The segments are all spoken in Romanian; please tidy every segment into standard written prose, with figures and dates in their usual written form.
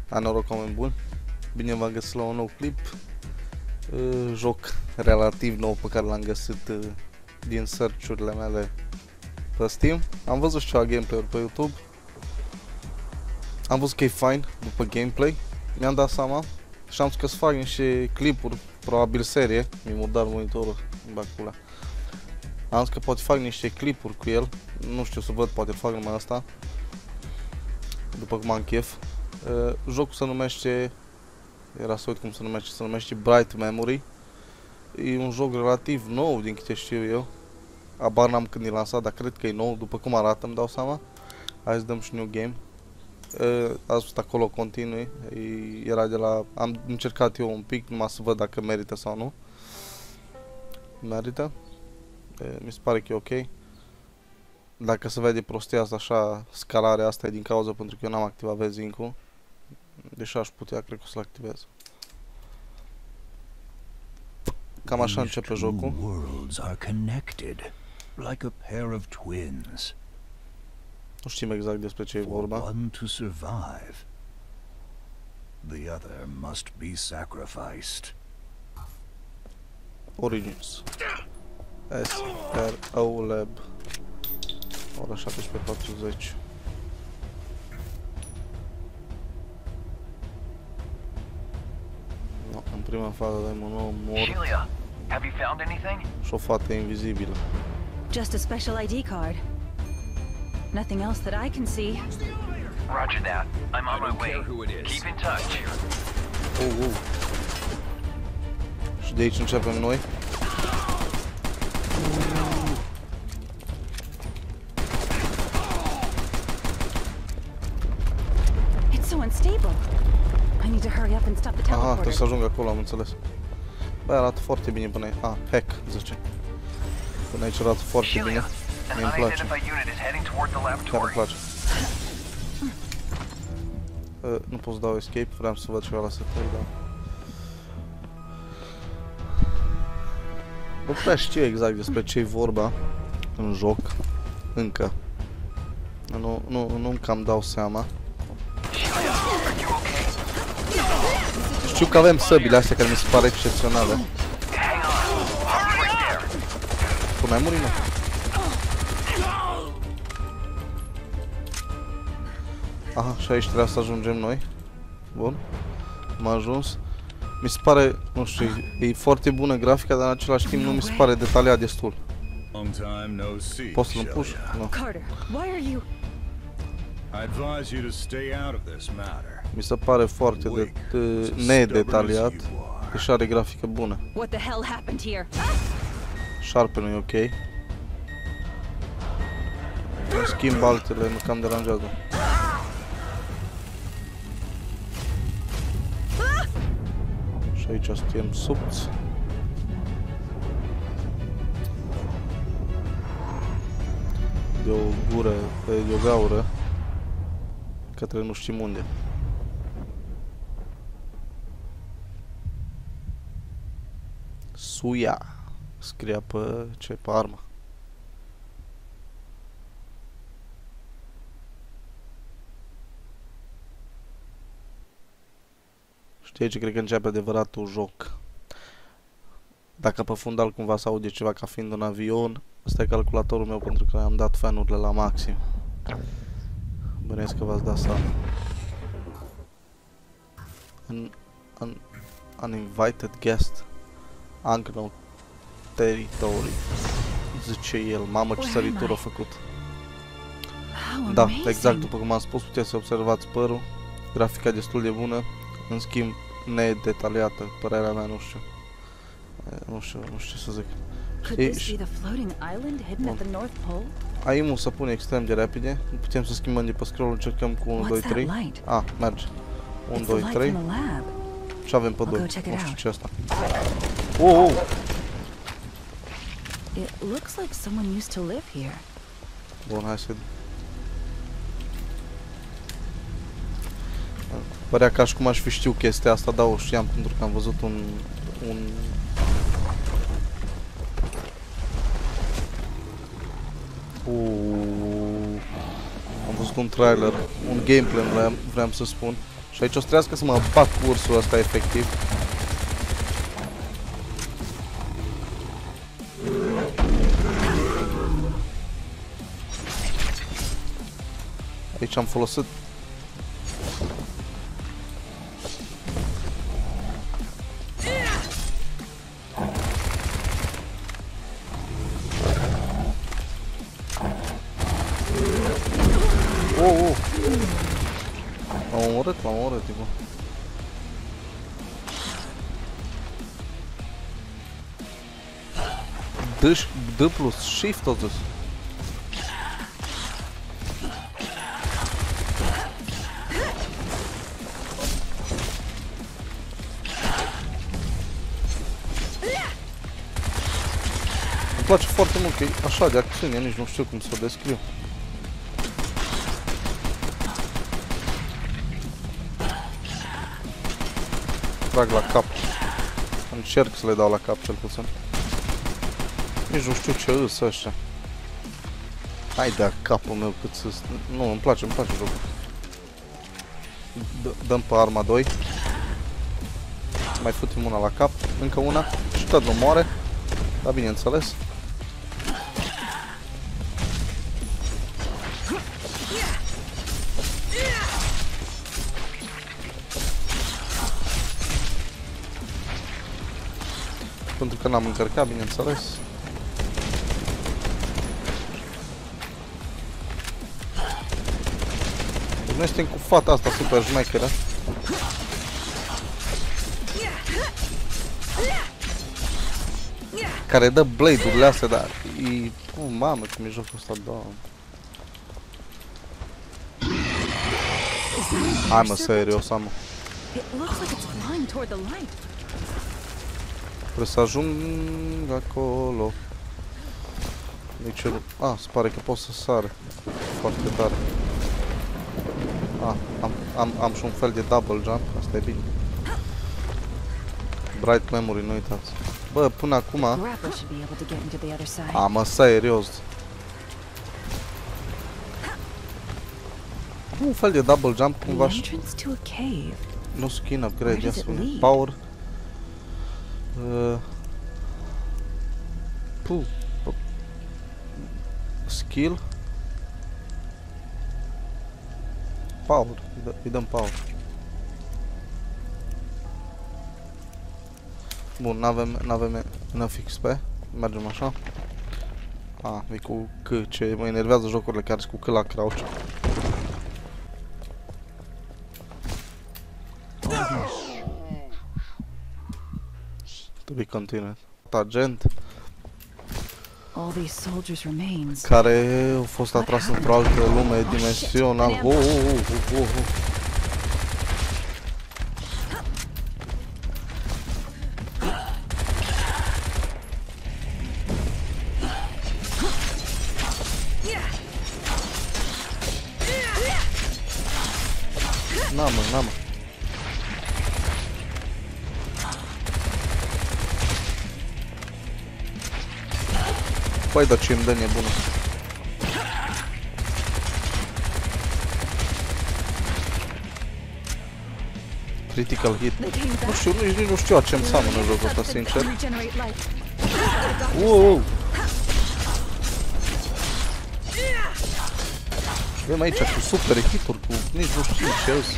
Noroc, oameni buni! Bine v-am găsit la un nou clip. Joc relativ nou pe care l-am găsit din search-urile mele pe Steam. Am văzut și ceva gameplay-uri pe YouTube. Am văzut că e fain după gameplay. Mi-am dat seama și am zis că să fac niște clipuri, probabil serie. Mi-a mutat monitorul în bacul. Am zis că poate fac niște clipuri cu el. Nu știu, să văd, poate fac numai asta. După cum am chef. Jocul se numește, era să uit cum se numește, se numește Bright Memory. E un joc relativ nou, din câte știu eu. Abar n-am când e lansat, dar cred că e nou, după cum arată, îmi dau seama. Hai să dăm și new game. Ați văzut acolo continui, era de la... Am încercat eu un pic, numai să văd dacă merită sau nu. Merită. Mi se pare că e ok. Dacă se vede prostia asta așa, scalarea asta e din cauza pentru că eu n-am activat vezing-ul. Deși aș putea, cred că o să-l activez. Cam așa începe jocul. Nu știm exact despre ce e vorba. Origins. SRO Lab. Ora 17:40. No, în prima fază avem un om mort și o fată invizibilă. Just a special ID card. Nothing else that I can see. Roger that. I'm on my way. Keep in touch. Și de aici începem noi. It's so unstable. I need to hurry up and stop the teleporter. Aha, trebuie să ajung acolo, am înțeles. Băi, arată foarte bine până aici. Ah, hack, zice. Până aici arată foarte bine. Mie-mi place. Chiar îmi place. Nu pot să dau escape, vreau să văd ceva la setări, dar... Nu prea știu exact despre ce-i vorba în joc, încă. Nu cam dau seama. Știu că avem săbile astea care mi se pare excepționale. Tu n-ai murit, nu? Aha, și aici trebuie să ajungem noi. Bun. Am ajuns. Mi se pare, nu știu, e foarte bună grafica, dar în același timp nu mi se pare detaliat destul. Poți să-l împuși? Nu. Mi se pare foarte nedetaliat, deși are grafică bună. Șarpe nu e ok. În schimb altele mă cam deranjează. Și aici suntem subți. De o gură, de o gaură către nu știm unde. Suia scria pe ce? Pe armă. Știi ce cred că începe adevăratul joc. Dacă pe fundal cumva se aude ceva ca fiind un avion, ăsta e calculatorul meu pentru că am dat fanurile la maxim. Bănuiesc că v-ați dat seama. An invited guest. Unknown territory. Zice el. Mamă, ce săritură a făcut. Da, exact după cum am spus, puteți să observați părul. Grafica destul de bună. În schimb, nedetaliată, părerea mea, nu știu. Nu știu ce să zic. Aimul se pune extrem de repede. Putem să schimbăm de pe scroll, încercăm cu 1, 2, 3. Ah, merge. 1, 2, 3. Ce avem pe 2? Nu știu ce asta. Oh! Bun, hai să... Părea ca și cum aș fi știu chestia asta, dar o știam pentru că am văzut un... Am văzut un trailer, un gameplay vreau să spun. Și aici o să trească să mă bat cu ursul ăsta efectiv. Aici am folosit L-am omorât, tipo. D plus shift totuși. Îmi place foarte mult că e așa de acțiune, nici nu știu cum să o descriu. Trag la cap. Încerc să le dau la cap cel puțin. Nici nu știu ce îs ăștia. Hai de-a capul meu cât să... Nu, îmi place jocul. Dăm pe arma 2. Mai futim una la cap. Încă una. Și tot nu moare. Dar bineînțeles. Pentru că n-am încărcat, bineînțeles. Deci noi suntem cu fata asta super șmecheră. Care dă blade-urile astea, dar e... mamă, cum e jocul ăsta, doamne. Hai mă, serios, amă. Trebuie să ajung acolo. Nici eu... se pare că pot să sar foarte tare. Am și un fel de double jump, asta e bine. Bright memory, nu uitați. Bă, până acum... mă, serios. Un fel de double jump, cumva și... Nu skin upgrade, ia spune. Power... skill. Power. Îi dăm power. Bun, n-avem enough XP. Mergem așa. E cu C. Ce mă enervează jocurile care sunt cu C la crouch. To be continued. Agent care a fost atras într-o altă lume dimensională. N-am. Păi, dar ce îmi dă nebună. Critical hit. Nu știu, nici nu știu ce înseamnă jocul ăsta, sincer. Wow! Avem aici cu super hituri, cu nici nu știu ce îs.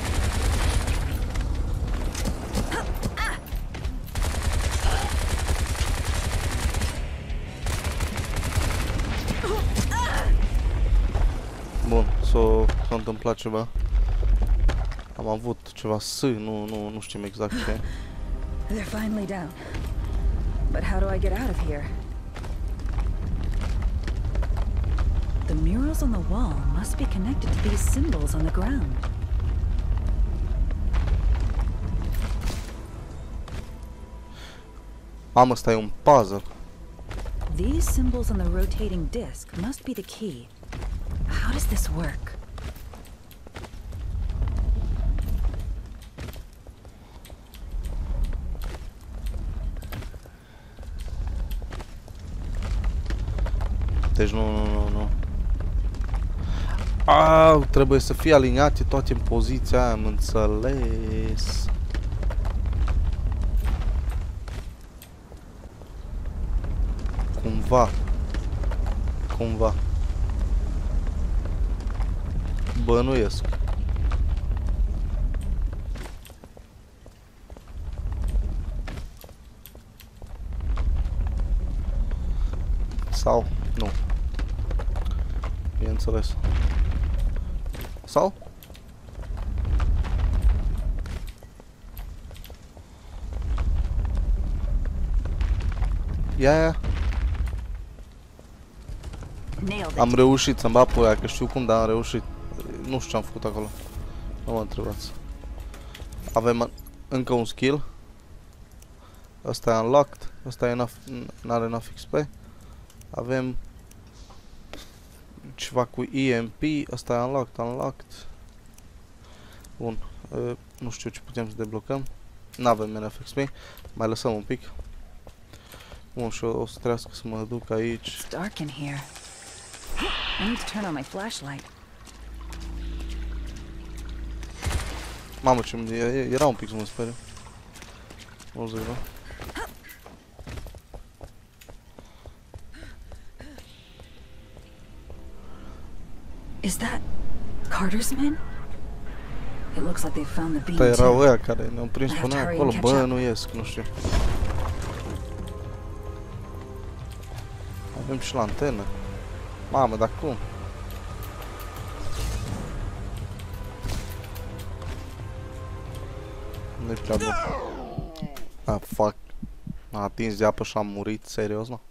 Bun, s-a întâmplat ceva. Am avut ceva nu știm exact ce. They're finally down. But how do I get out of here? The murals on the wall must be connected to these symbols on the ground. Ăsta e un puzzle. These symbols on the rotating disc must be the key. How does this work? Deci nu. Trebuie să fie aliniate toate în poziția aia, am înțeles. Cumva. Bănuiesc. Sau nu. Bineînțeles. Sau? Ia. Am reușit să-mi bag pe aia, că știu cum, dar am reușit. Nu știu ce am făcut acolo. Nu mă întrebați. Avem încă un skill. Ăsta e unlocked. Ăsta e n-are enough XP. Avem ceva cu EMP. Ăsta e unlocked. Bun. Nu știu ce putem să deblocăm. N-avem enough XP. Mai lăsăm un pic. Bun, și o să trească să mă duc aici. It's dark in here. I need to turn on my flashlight. Mamă, ce era un pic să mă speriu. O să vedem. Is that Carter's men? It looks like they found the beam Dar erau too. ăia care ne-au prins până acolo, bănuiesc, nu știu. Avem și lantenă. Mamă, dar cum? Nu-i prea bun. Ah, fuck. M-a atins de apă și am murit, serios, mă?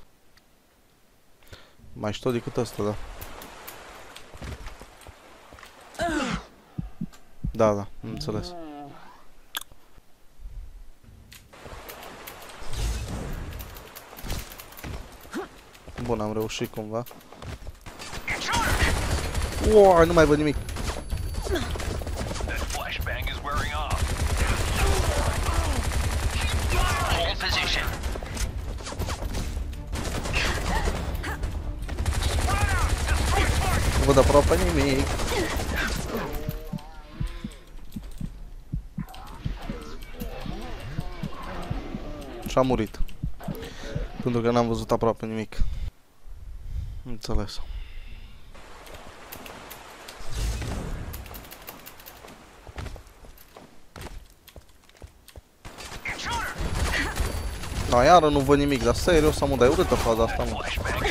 Mai știu decât ăsta, da. Da, am înțeles. Bun, am reușit cumva. Wow, nu mai văd nimic. Nu văd aproape nimic. Și am murit. Pentru că n-am văzut aproape nimic. Înțeles. Da, iară nu văd nimic, dar serios, am udai urâtă faza asta, mă.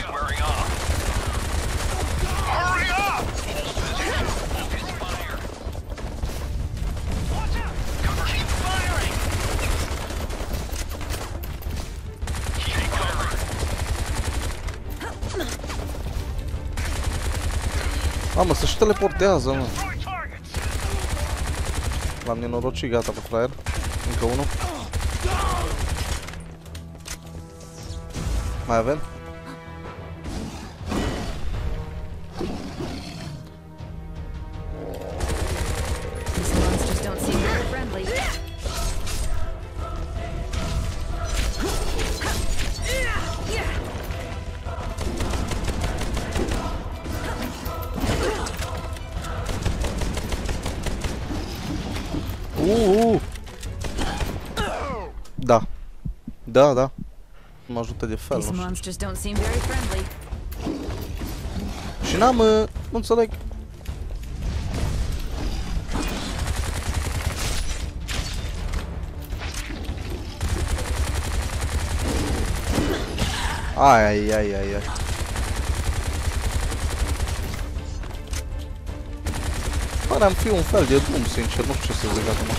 Mamă, să-și teleportează, mă. L-am nenorocit, gata pe fraier. Încă unul. Mai avem? These monsters don't seem very friendly. Da. Da. Mă ajută de fel, These nu monsters don't seem very friendly. știu. Și n-am, nu înțeleg. Ai. Pare am fi un fel de drum, sincer, nu știu ce să zic acum.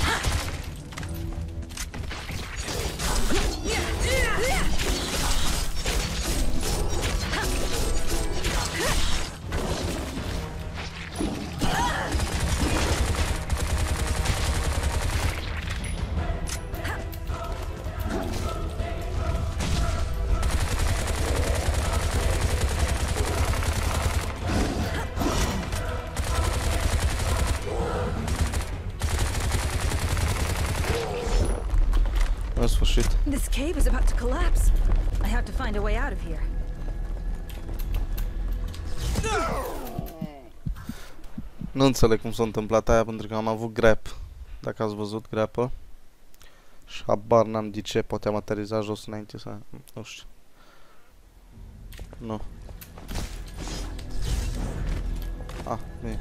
În sfârșit. This cave is about to collapse. I have to find a way out of here. Nu înțeleg cum s-a întâmplat aia, pentru că am avut grab. Dacă ați văzut grapple. Și habar n-am de ce, poate am aterizat jos înainte să... Nu știu. Nu. Ah, bine.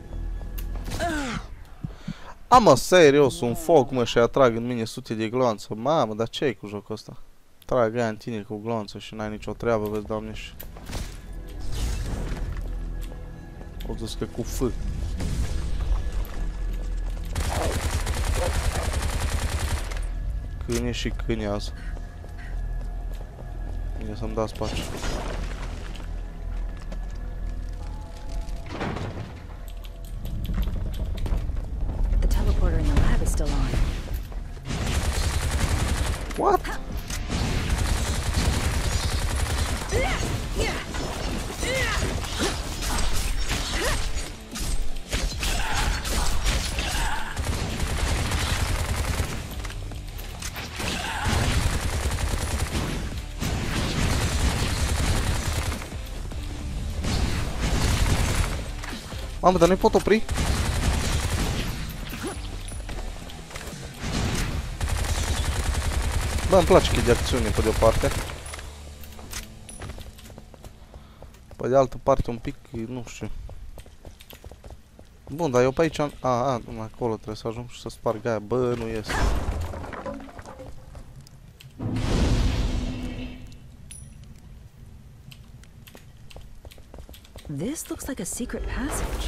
Mă, serios, un foc, mă, și atrag în mine sute de gloanță. Mamă, dar ce-i cu jocul ăsta? Trag aia în tine cu gloanță și n-ai nicio treabă, vezi, doamne, și... O zis că cu F. Câine și câinează. Bine să-mi dați pace. The teleporter in the lab is still on. What? Mamă, dar nu-i pot opri? Bă, îmi place că e de acțiune pe de o parte. Pe de altă parte un pic, nu știu. Bun, dar eu pe aici am... numai acolo trebuie să ajung și să sparg aia. Bă, nu ies. This looks like a secret passage.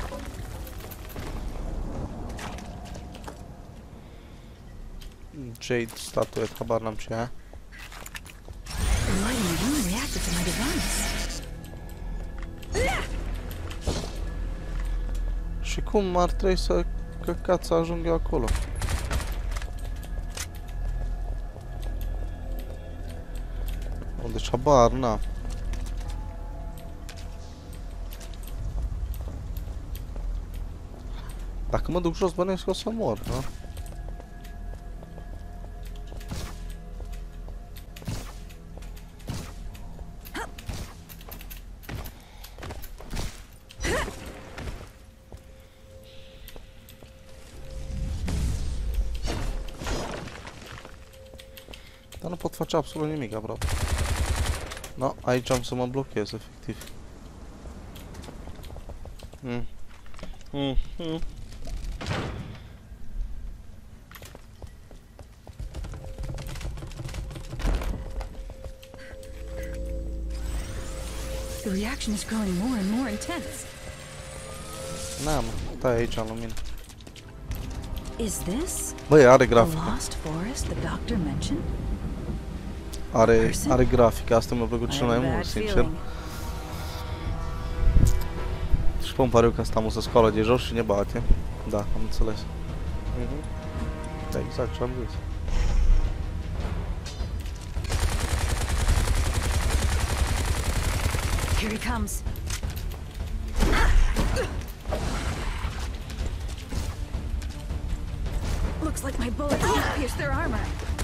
Jade, statuet, habar n-am ce e. The light in the room reacted to my device. Și cum ar trebui să căcat să ajung eu acolo? Deci habar n-am. Dacă mă duc jos, bănesc că o să mor, da? Dar nu pot face absolut nimic aproape. No, aici am să mă blochez, efectiv. The reaction is growing more and more intense. N-am, stai aici în lumină. Is this Băi, are the grafică. lost forest the doctor mentioned? Are grafică, asta mi-a plăcut cel mai mult, sincer. Și pă-mi pare că asta mă să scoală de jos și ne bate. Da, am înțeles. Da, exact ce am zis. Here he comes. Looks like my bullets can't pierce their armor.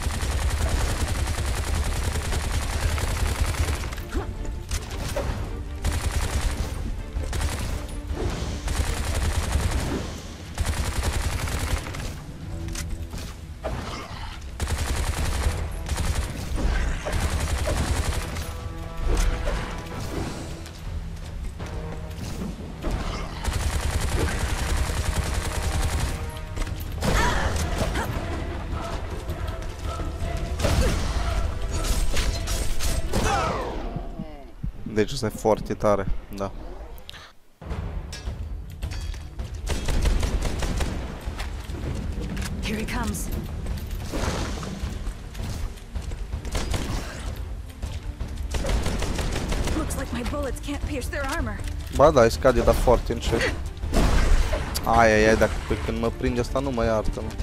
Deci ăsta e foarte tare, da. Here he comes. Looks like my bullets can't pierce their armor. Ba da, îi scade, dar foarte încet. Ai, dacă când mă prinde asta nu mă iartă, mă.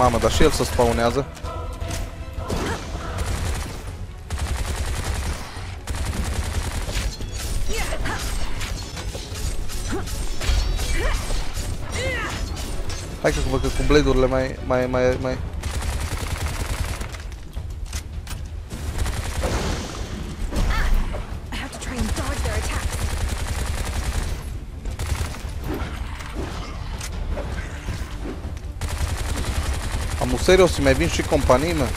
Mamă, dar și el se spawnează. Hai că văd că cu blade-urile mai... Am serios, mai vin și companii, mă.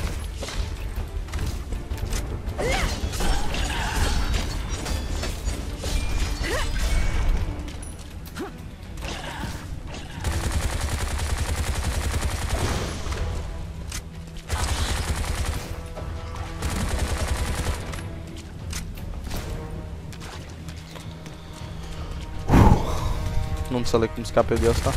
Nu înțeleg cum scape de asta.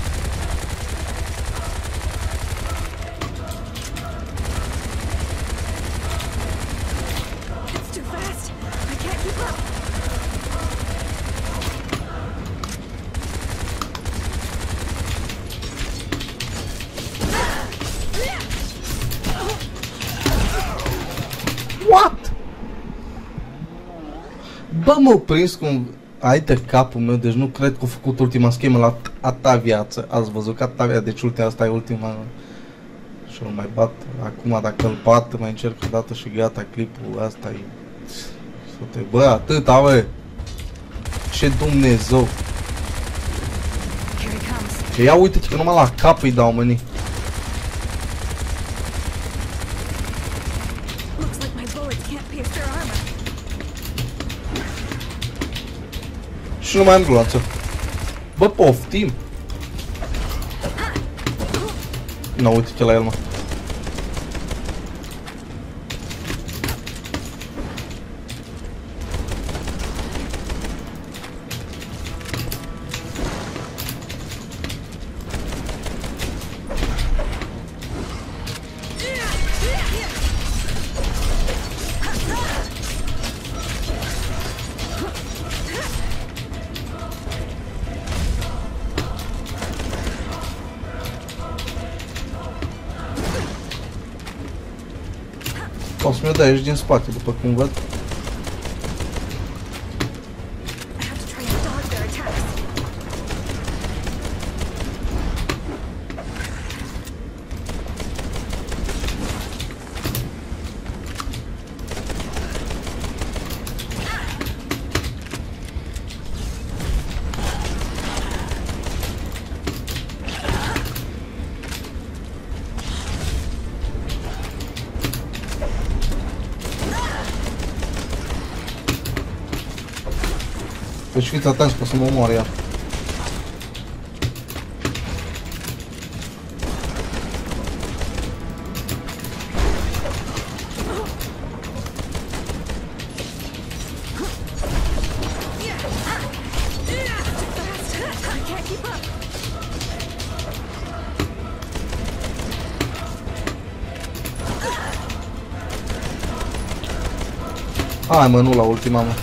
What? Bă, m-au prins cum... Ai de capul meu, deci nu cred că a făcut ultima schemă la a ta viață. Ați văzut că a ta viață, deci ultima asta e ultima. Și îl mai bat. Acum dacă îl bat, mai încerc o dată și gata, clipul ăsta e... Bă, atâta, bă! Ce Dumnezeu! Ia uite-te că numai la cap îi dau, mănii. Și nu mai am gloanță. Bă, poftim! Nu, uite-te la el, mă. O să mi-o dai aici din spate, după cum văd. Deci fiți atenți că o să mă omoare iar. Hai mă, nu la ultima, mă.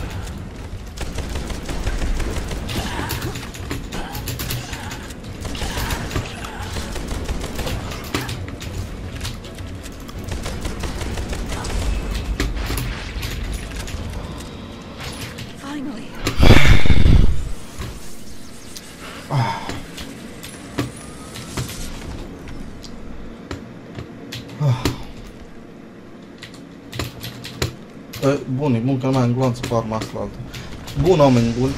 Bun, e bun că nu mai am gloanță pe arma asta altă. Bun, oameni buni.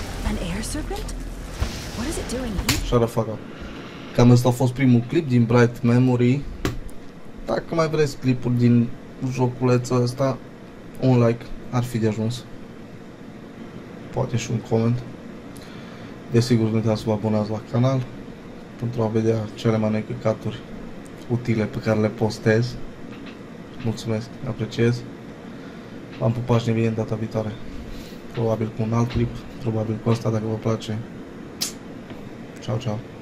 Shut the fuck up. Cam ăsta a fost primul clip din Bright Memory. Dacă mai vreți clipuri din joculețul ăsta, un like ar fi de ajuns. Poate și un coment. Desigur, nu uitați să vă abonați la canal pentru a vedea cele mai noi căcaturi utile pe care le postez. Mulțumesc, apreciez. V-am pupat și ne vedem data viitoare. Probabil cu un alt clip, probabil cu ăsta dacă vă place. Ciao, ciao.